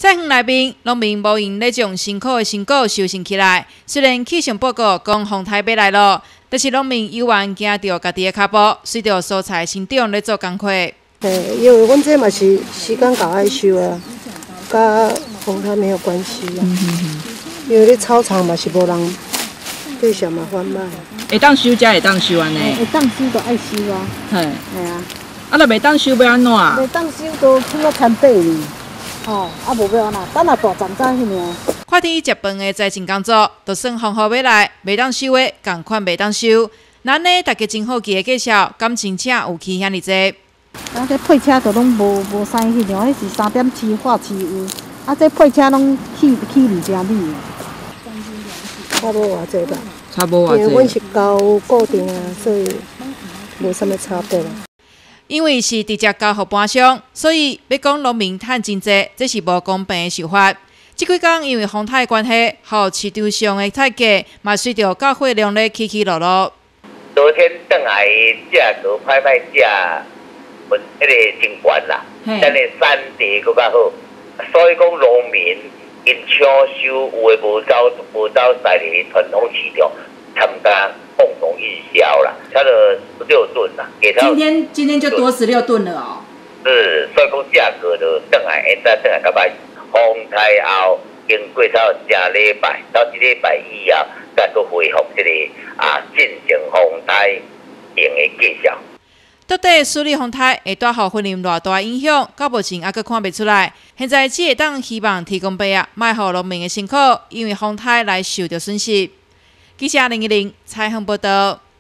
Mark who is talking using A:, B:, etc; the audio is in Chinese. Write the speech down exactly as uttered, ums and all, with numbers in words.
A: 菜园内面，农民无用咧将辛苦的成果收成起来。虽然气象报告讲风台要来咯，但是农民依然惊着家己的脚步，随着蔬菜生长咧做工课。
B: 嘿，因为阮这嘛是时间到爱收啊，甲风台没有关系啊。嗯嗯嗯、因为咧草场嘛是无人对上嘛贩卖。
C: 会当收才会当收安尼。
B: 会当收就爱收啊。
C: 嘿，
B: 系啊。
C: 啊，若袂当收要安怎？
B: 袂当收都去到田底哩。哦，啊无要安那，等下大站早迄尔。
A: 快递接饭的在前工作，就算风雨要来，袂当收的，共款袂当收。咱呢，大家真好奇的介绍，敢真正有去遐尼济？
B: 啊，这配车都拢无无生迄样，迄是三点七化汽油。啊，这配车拢气气味真美。差无偌济吧？
C: 差无偌济。
B: 因为阮是交固定啊，所以无啥物差别啦。
A: 因为是直接交互搬商，所以要讲农民趁真济，这是无公平的手法。这几天因为风台关系，互市场上的菜价嘛随着交货量咧起起落落。
D: 昨天转来价格拍卖价，分迄个真悬啦，咱的产地搁较好，所以讲农民因抢收有的无走无走在哩传统市场参加共同运销啦，差了十六吨啦。
A: 今天今天就多十六吨了哦。
D: 是，所以讲价格就转来，现在转来较歹。风台后经过到这礼拜，到这礼拜以后，再搁恢复这个啊进行风台用的介绍。
A: 到底苏力风台会带予婚姻偌大影响？到目前还阁看袂出来。现在只会当希望提供白啊，卖予农民的辛苦，因为风台来受到损失。记者零一零采访报道。